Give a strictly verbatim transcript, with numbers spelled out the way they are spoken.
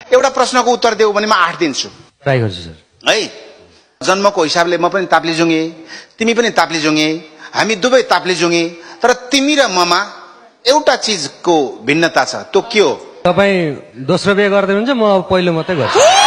एउटा प्रश्नको उत्तर देऊ भने म आठ दिन्छु। ट्राई गर्छु सर। है जन्मको हिसाबले म पनि ताप्लेजुङे, तिमी पनि ताप्लेजुङे, हामी दुवै ताप्लेजुङे, तर तिमी र ममा एउटा चीजको भिन्नता छ। त्यो के हो? तपाईँ दोस्रो बिहे गर्दै हुन्छ, म अब पहिलो मात्रै गर्छु।